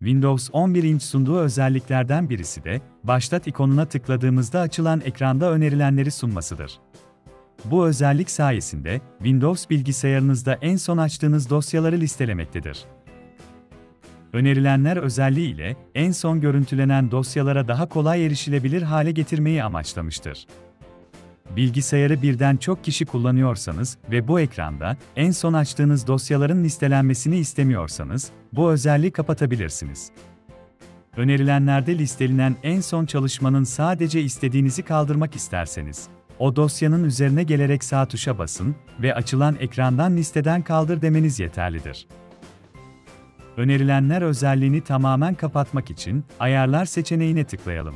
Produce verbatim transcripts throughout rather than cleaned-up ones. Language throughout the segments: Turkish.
Windows on birin sunduğu özelliklerden birisi de, Başlat ikonuna tıkladığımızda açılan ekranda önerilenleri sunmasıdır. Bu özellik sayesinde, Windows bilgisayarınızda en son açtığınız dosyaları listelemektedir. Önerilenler özelliği ile, en son görüntülenen dosyalara daha kolay erişilebilir hale getirmeyi amaçlamıştır. Bilgisayarı birden çok kişi kullanıyorsanız ve bu ekranda en son açtığınız dosyaların listelenmesini istemiyorsanız, bu özelliği kapatabilirsiniz. Önerilenlerde listelenen en son çalışmanın sadece istediğinizi kaldırmak isterseniz, o dosyanın üzerine gelerek sağ tuşa basın ve açılan ekrandan listeden kaldır demeniz yeterlidir. Önerilenler özelliğini tamamen kapatmak için Ayarlar seçeneğine tıklayalım.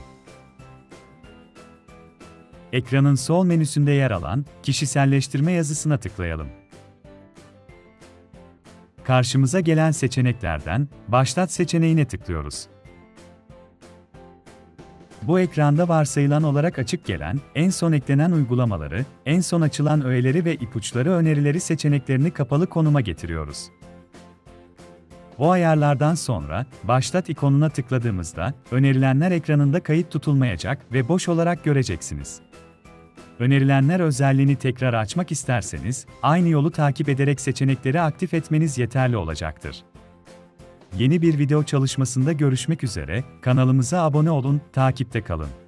Ekranın sol menüsünde yer alan Kişiselleştirme yazısına tıklayalım. Karşımıza gelen seçeneklerden Başlat seçeneğine tıklıyoruz. Bu ekranda varsayılan olarak açık gelen, en son eklenen uygulamaları, en son açılan öğeleri ve ipuçları önerileri seçeneklerini kapalı konuma getiriyoruz. Bu ayarlardan sonra, Başlat ikonuna tıkladığımızda, önerilenler ekranında kayıt tutulmayacak ve boş olarak göreceksiniz. Önerilenler özelliğini tekrar açmak isterseniz, aynı yolu takip ederek seçenekleri aktif etmeniz yeterli olacaktır. Yeni bir video çalışmasında görüşmek üzere, kanalımıza abone olun, takipte kalın.